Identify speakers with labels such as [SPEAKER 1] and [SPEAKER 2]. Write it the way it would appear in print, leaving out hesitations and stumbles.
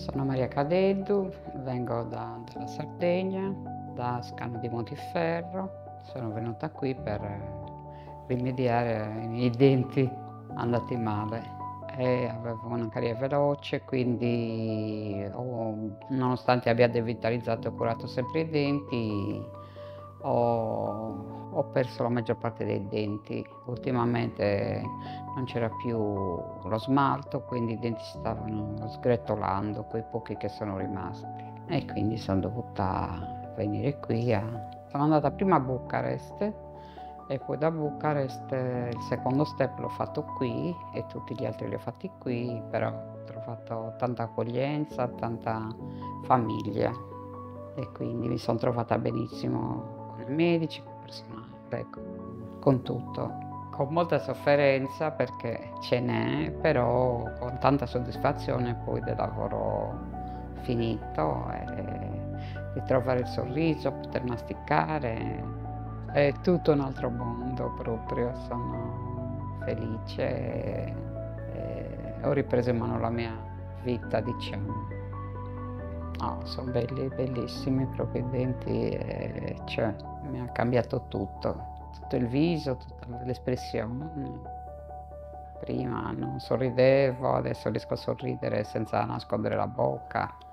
[SPEAKER 1] Sono Maria Cadeddu, vengo dalla Sardegna, da Scano di Montiferro. Sono venuta qui per rimediare ai miei denti andati male e avevo una carie veloce, quindi nonostante abbia devitalizzato e curato sempre i denti, ho perso la maggior parte dei denti. Ultimamente non c'era più lo smalto, quindi i denti si stavano sgretolando, quei pochi che sono rimasti. E quindi son dovuta venire qui a sono andata prima a Bucarest e poi da Bucarest il secondo step l'ho fatto qui e tutti gli altri li ho fatti qui, però ho trovato tanta accoglienza, tanta famiglia e quindi mi son trovata benissimo con i medici, col personale, con tutto. Con molta sofferenza perché ce n'è, però con tanta soddisfazione poi del lavoro finito e ritrovare il sorriso, poter masticare, è tutto un altro mondo proprio. Sono felice e ho ripreso in mano la mia vita, diciamo. No, son bellissimi proprio i denti, cioè mi ha cambiato tutto. Tutto il viso, tutta l'espressione. Prima non sorridevo, adesso riesco a sorridere senza nascondere la bocca.